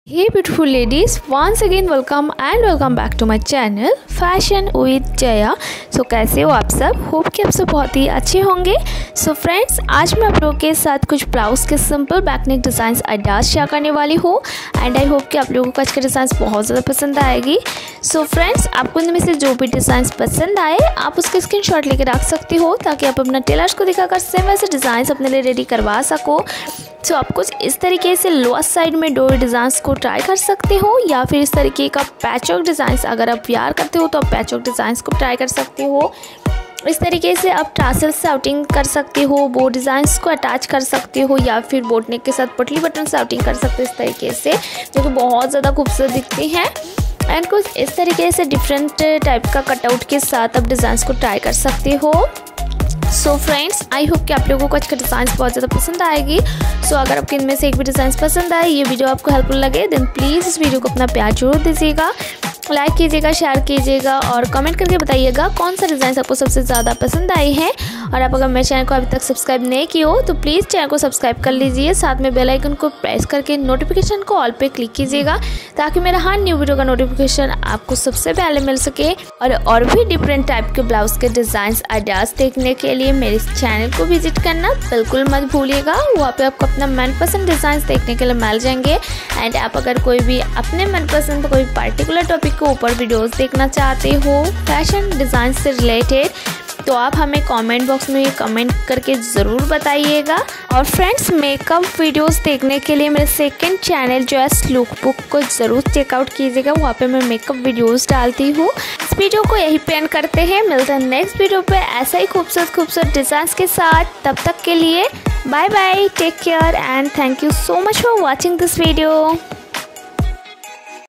Hey beautiful ladies, once again welcome back to my channel fashion with Jaya. So कैसे हो आप सब? Hope कि आप सब बहुत ही अच्छे होंगे। सो फ्रेंड्स, आज मैं आप लोगों के साथ कुछ ब्लाउज़ के simple back neck designs ideas share करने वाली हूँ एंड आई होप कि आप लोगों को आज के डिज़ाइंस बहुत ज़्यादा पसंद आएगी। सो फ्रेंड्स, आपको इनमें से जो भी डिज़ाइंस पसंद आए आप उसके स्क्रीनशॉट लेके रख सकते हो ताकि आप अपना टेलर्स को दिखाकर सेम वैसे डिज़ाइंस अपने लिए रेडी करवा सको। सो आप कुछ इस तरीके से लोअर साइड में डोरी डिज़ाइंस को ट्राई कर सकते हो या फिर इस तरीके का पैचवर्क डिज़ाइंस अगर आप प्यार करते हो तो आप पैचवर्क डिज़ाइंस को ट्राई कर सकते हो। इस तरीके से आप ट्रासल से आउटिंग कर सकते हो, बो डिज़ाइंस को अटैच कर सकते हो या फिर बोट नेक के साथ पटली बटन से आउटिंग कर सकते हो इस तरीके से, जो कि बहुत ज़्यादा खूबसूरत दिखती हैं। एंड कुछ इस तरीके से डिफरेंट टाइप का कटआउट के साथ आप डिज़ाइंस को ट्राई कर सकते हो। सो फ्रेंड्स, आई होप कि आप लोगों को आज का डिज़ाइंस बहुत ज़्यादा पसंद आएगी। सो अगर आपको इनमें से एक भी डिज़ाइंस पसंद आए, ये वीडियो आपको हेल्पफुल लगे, देन प्लीज़ इस वीडियो को अपना प्यार जरूर दीजिएगा, लाइक कीजिएगा, शेयर कीजिएगा और कमेंट करके बताइएगा कौन सा डिज़ाइन आपको सबसे ज़्यादा पसंद आई है। और आप अगर मेरे चैनल को अभी तक सब्सक्राइब नहीं किए हो तो प्लीज़ चैनल को सब्सक्राइब कर लीजिए, साथ में बेल आइकन को प्रेस करके नोटिफिकेशन को ऑल पे क्लिक कीजिएगा ताकि मेरा हर न्यू वीडियो का नोटिफिकेशन आपको सबसे पहले मिल सके। और भी डिफरेंट टाइप के ब्लाउज़ के डिज़ाइंस आइडियाज़ देखने के लिए मेरे चैनल को विजिट करना बिल्कुल मत भूलिएगा। वहाँ पे आपको अपना मनपसंद डिज़ाइंस देखने के लिए मिल जाएंगे। एंड आप अगर कोई भी अपने मनपसंद कोई पर्टिकुलर टॉपिक के ऊपर वीडियोस देखना चाहते हो फैशन डिज़ाइन से रिलेटेड, तो आप हमें कमेंट बॉक्स में कमेंट करके ज़रूर बताइएगा। और फ्रेंड्स, मेकअप वीडियोस देखने के लिए मेरे सेकंड चैनल जो है लुक बुक को ज़रूर चेकआउट कीजिएगा, वहाँ पे मैं मेकअप वीडियोस डालती हूँ। इस वीडियो को यही पे एंड करते हैं, मिलते हैं नेक्स्ट वीडियो पे ऐसा ही खूबसूरत डिज़ाइंस के साथ। तब तक के लिए bye bye, take care and thank you so much for watching this video.